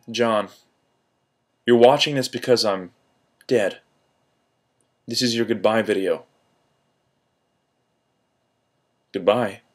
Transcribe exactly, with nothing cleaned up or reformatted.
John, you're watching this because I'm dead. This is your goodbye video. Goodbye.